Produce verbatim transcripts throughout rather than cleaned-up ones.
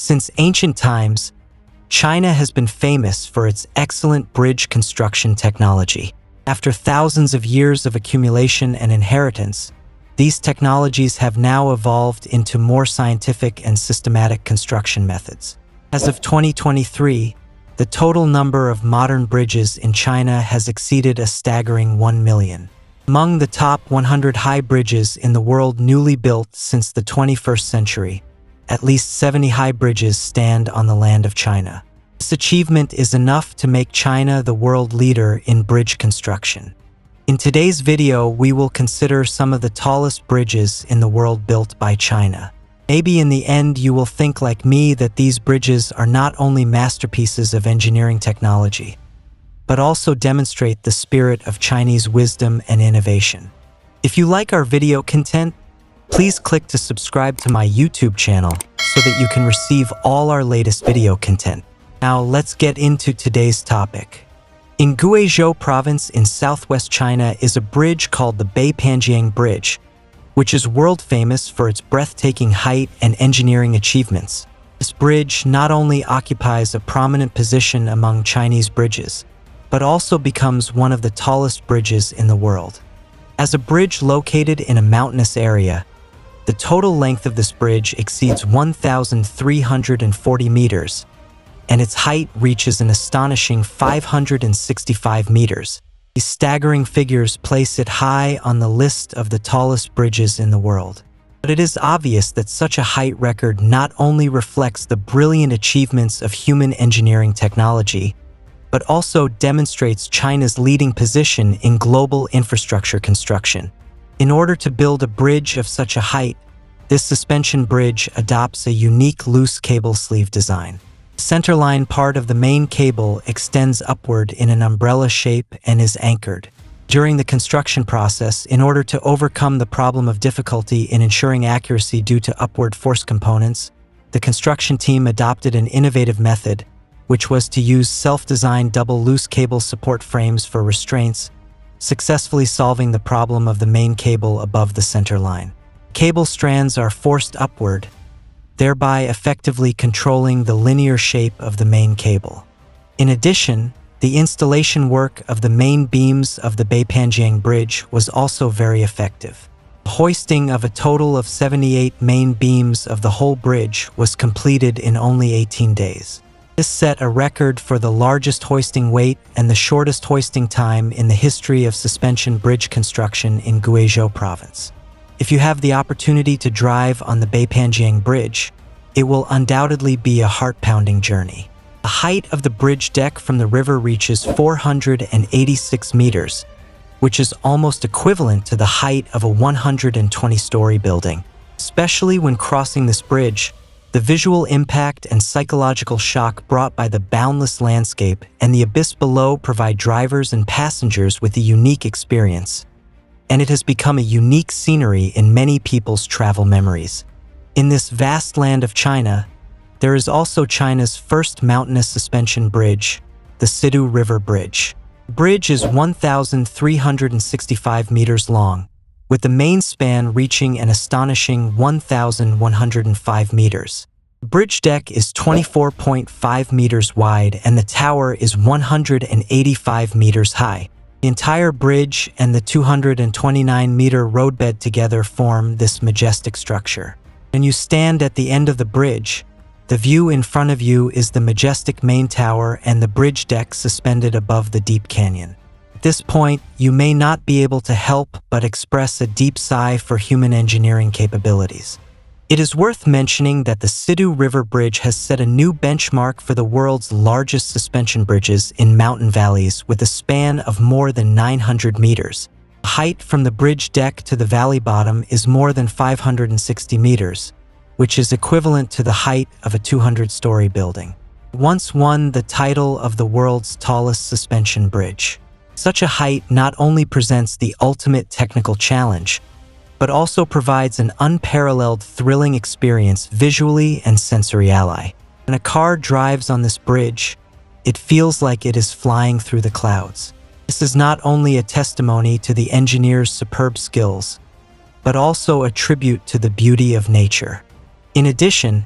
Since ancient times, China has been famous for its excellent bridge construction technology. After thousands of years of accumulation and inheritance, these technologies have now evolved into more scientific and systematic construction methods. As of twenty twenty-three, the total number of modern bridges in China has exceeded a staggering one million. Among the top one hundred high bridges in the world newly built since the twenty-first century, at least seventy high bridges stand on the land of China. This achievement is enough to make China the world leader in bridge construction. In today's video, we will consider some of the tallest bridges in the world built by China. Maybe in the end you will think like me that these bridges are not only masterpieces of engineering technology, but also demonstrate the spirit of Chinese wisdom and innovation. If you like our video content, please click to subscribe to my YouTube channel so that you can receive all our latest video content. Now let's get into today's topic. In Guizhou province in southwest China is a bridge called the Beipanjiang Bridge, which is world famous for its breathtaking height and engineering achievements. This bridge not only occupies a prominent position among Chinese bridges, but also becomes one of the tallest bridges in the world. As a bridge located in a mountainous area, the total length of this bridge exceeds one thousand three hundred forty meters, and its height reaches an astonishing five hundred sixty-five meters. These staggering figures place it high on the list of the tallest bridges in the world. But it is obvious that such a height record not only reflects the brilliant achievements of human engineering technology, but also demonstrates China's leading position in global infrastructure construction. In order to build a bridge of such a height, this suspension bridge adopts a unique loose cable sleeve design. The centerline part of the main cable extends upward in an umbrella shape and is anchored. During the construction process, in order to overcome the problem of difficulty in ensuring accuracy due to upward force components, the construction team adopted an innovative method, which was to use self-designed double loose cable support frames for restraints, successfully solving the problem of the main cable above the center line. Cable strands are forced upward, thereby effectively controlling the linear shape of the main cable. In addition, the installation work of the main beams of the Beipanjiang Bridge was also very effective. The hoisting of a total of seventy-eight main beams of the whole bridge was completed in only eighteen days. This set a record for the largest hoisting weight and the shortest hoisting time in the history of suspension bridge construction in Guizhou province. If you have the opportunity to drive on the Beipanjiang Bridge, it will undoubtedly be a heart-pounding journey. The height of the bridge deck from the river reaches four hundred eighty-six meters, which is almost equivalent to the height of a one hundred twenty story building. Especially when crossing this bridge, the visual impact and psychological shock brought by the boundless landscape and the abyss below provide drivers and passengers with a unique experience, and it has become a unique scenery in many people's travel memories. In this vast land of China, there is also China's first mountainous suspension bridge, the Sidu River Bridge. The bridge is one thousand three hundred sixty-five meters long, with the main span reaching an astonishing one thousand one hundred five meters. The bridge deck is twenty-four point five meters wide and the tower is one hundred eighty-five meters high. The entire bridge and the two hundred twenty-nine meter roadbed together form this majestic structure. When you stand at the end of the bridge, the view in front of you is the majestic main tower and the bridge deck suspended above the deep canyon. At this point, you may not be able to help but express a deep sigh for human engineering capabilities. It is worth mentioning that the Sidu River Bridge has set a new benchmark for the world's largest suspension bridges in mountain valleys with a span of more than nine hundred meters. The height from the bridge deck to the valley bottom is more than five hundred sixty meters, which is equivalent to the height of a two hundred story building. It once won the title of the world's tallest suspension bridge. Such a height not only presents the ultimate technical challenge, but also provides an unparalleled thrilling experience visually and sensorially. When a car drives on this bridge, it feels like it is flying through the clouds. This is not only a testimony to the engineer's superb skills, but also a tribute to the beauty of nature. In addition,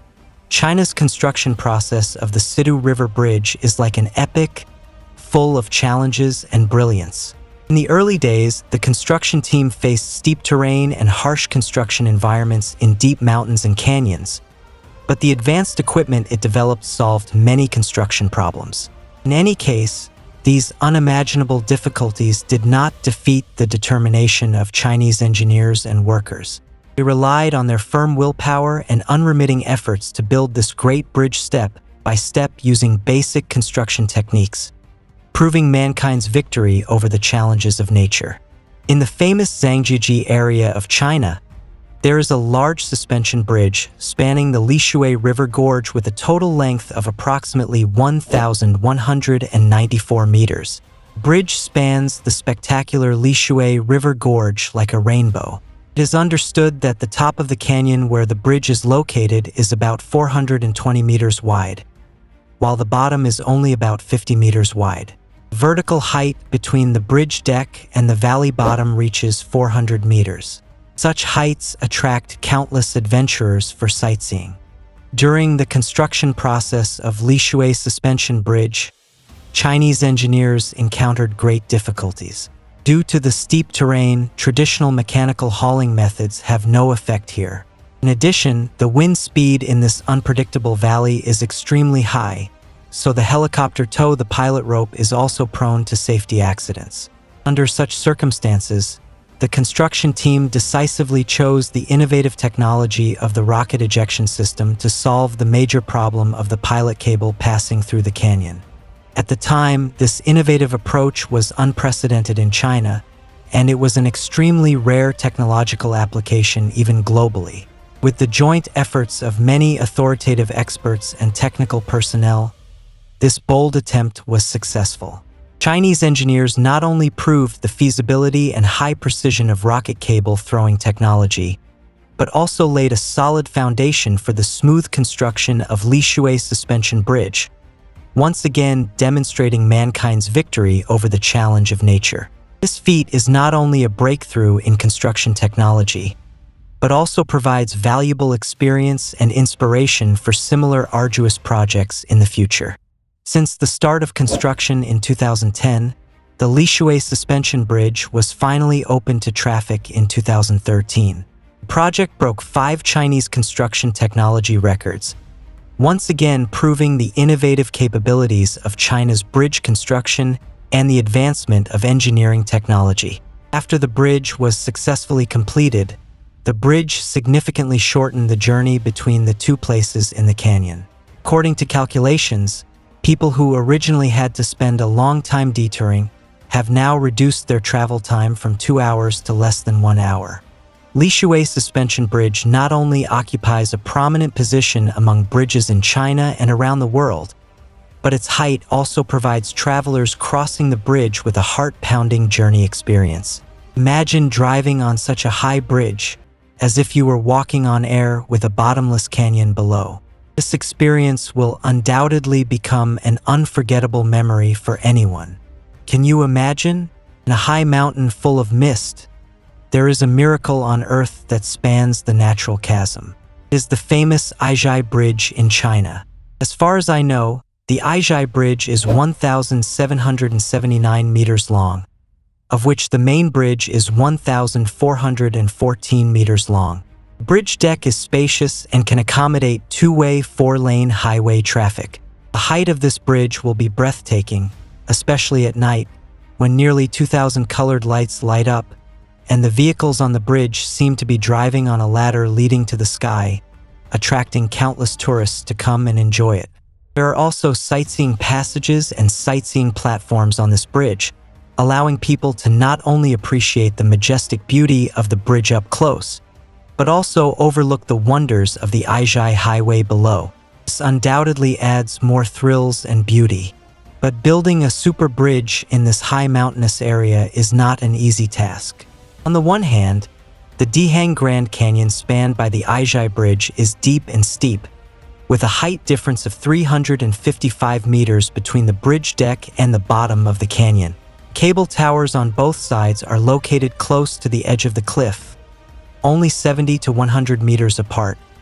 China's construction process of the Sidu River Bridge is like an epic, full of challenges and brilliance. In the early days, the construction team faced steep terrain and harsh construction environments in deep mountains and canyons, but the advanced equipment it developed solved many construction problems. In any case, these unimaginable difficulties did not defeat the determination of Chinese engineers and workers. They relied on their firm willpower and unremitting efforts to build this great bridge step by step using basic construction techniques, proving mankind's victory over the challenges of nature. In the famous Zhangjiajie area of China, there is a large suspension bridge spanning the Lishui River Gorge with a total length of approximately one thousand one hundred ninety-four meters. The bridge spans the spectacular Lishui River Gorge like a rainbow. It is understood that the top of the canyon where the bridge is located is about four hundred twenty meters wide, while the bottom is only about fifty meters wide. The vertical height between the bridge deck and the valley bottom reaches four hundred meters. Such heights attract countless adventurers for sightseeing. During the construction process of Lishui Suspension Bridge, Chinese engineers encountered great difficulties. Due to the steep terrain, traditional mechanical hauling methods have no effect here. In addition, the wind speed in this unpredictable valley is extremely high, so the helicopter tow the pilot rope is also prone to safety accidents. Under such circumstances, the construction team decisively chose the innovative technology of the rocket ejection system to solve the major problem of the pilot cable passing through the canyon. At the time, this innovative approach was unprecedented in China, and it was an extremely rare technological application even globally. With the joint efforts of many authoritative experts and technical personnel, this bold attempt was successful. Chinese engineers not only proved the feasibility and high precision of rocket cable throwing technology, but also laid a solid foundation for the smooth construction of Lishui Suspension Bridge, once again demonstrating mankind's victory over the challenge of nature. This feat is not only a breakthrough in construction technology, but also provides valuable experience and inspiration for similar arduous projects in the future. Since the start of construction in two thousand ten, the Lishui Suspension Bridge was finally opened to traffic in two thousand thirteen. The project broke five Chinese construction technology records, once again proving the innovative capabilities of China's bridge construction and the advancement of engineering technology. After the bridge was successfully completed, the bridge significantly shortened the journey between the two places in the canyon. According to calculations, people who originally had to spend a long time detouring have now reduced their travel time from two hours to less than one hour. Lishui Suspension Bridge not only occupies a prominent position among bridges in China and around the world, but its height also provides travelers crossing the bridge with a heart-pounding journey experience. Imagine driving on such a high bridge, as if you were walking on air with a bottomless canyon below. This experience will undoubtedly become an unforgettable memory for anyone. Can you imagine? In a high mountain full of mist, there is a miracle on earth that spans the natural chasm. It is the famous Aizhai Bridge in China. As far as I know, the Aizhai Bridge is one thousand seven hundred seventy-nine meters long, of which the main bridge is one thousand four hundred fourteen meters long. The bridge deck is spacious and can accommodate two-way, four-lane highway traffic. The height of this bridge will be breathtaking, especially at night, when nearly two thousand colored lights light up, and the vehicles on the bridge seem to be driving on a ladder leading to the sky, attracting countless tourists to come and enjoy it. There are also sightseeing passages and sightseeing platforms on this bridge, allowing people to not only appreciate the majestic beauty of the bridge up close, but also overlook the wonders of the Aizhai Highway below. This undoubtedly adds more thrills and beauty. But building a super bridge in this high mountainous area is not an easy task. On the one hand, the Dihang Grand Canyon spanned by the Aizhai Bridge is deep and steep, with a height difference of three hundred fifty-five meters between the bridge deck and the bottom of the canyon. Cable towers on both sides are located close to the edge of the cliff, only seventy to one hundred meters apart,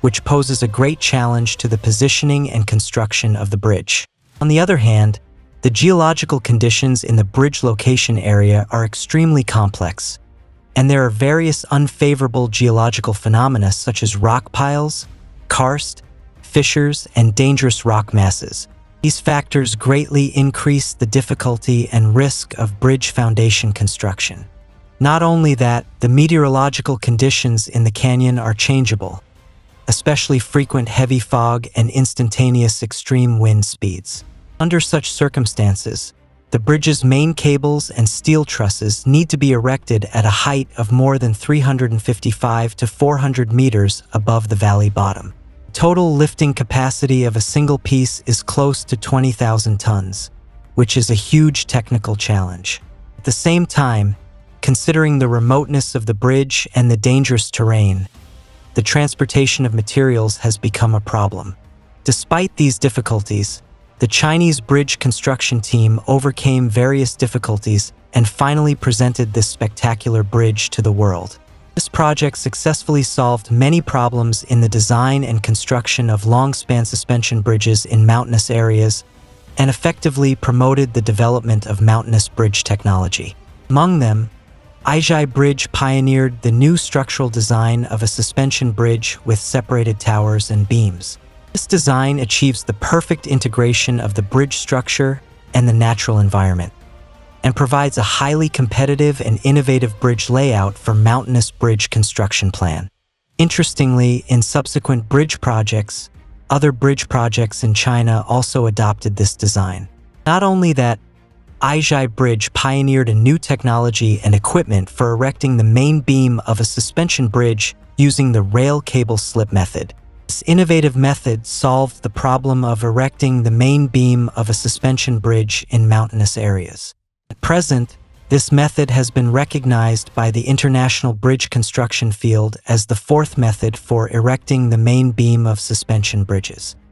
which poses a great challenge to the positioning and construction of the bridge. On the other hand, the geological conditions in the bridge location area are extremely complex, and there are various unfavorable geological phenomena such as rock piles, karst, fissures, and dangerous rock masses. These factors greatly increase the difficulty and risk of bridge foundation construction. Not only that, the meteorological conditions in the canyon are changeable, especially frequent heavy fog and instantaneous extreme wind speeds. Under such circumstances, the bridge's main cables and steel trusses need to be erected at a height of more than three hundred fifty-five to four hundred meters above the valley bottom. Total lifting capacity of a single piece is close to twenty thousand tons, which is a huge technical challenge. At the same time, considering the remoteness of the bridge and the dangerous terrain, the transportation of materials has become a problem. Despite these difficulties, the Chinese bridge construction team overcame various difficulties and finally presented this spectacular bridge to the world. This project successfully solved many problems in the design and construction of long-span suspension bridges in mountainous areas and effectively promoted the development of mountainous bridge technology. Among them, Aizhai Bridge pioneered the new structural design of a suspension bridge with separated towers and beams. This design achieves the perfect integration of the bridge structure and the natural environment, and provides a highly competitive and innovative bridge layout for mountainous bridge construction plan. Interestingly, in subsequent bridge projects, other bridge projects in China also adopted this design. Not only that, Aizhai Bridge pioneered a new technology and equipment for erecting the main beam of a suspension bridge using the rail cable slip method. This innovative method solved the problem of erecting the main beam of a suspension bridge in mountainous areas. At present, this method has been recognized by the international bridge construction field as the fourth method for erecting the main beam of suspension bridges.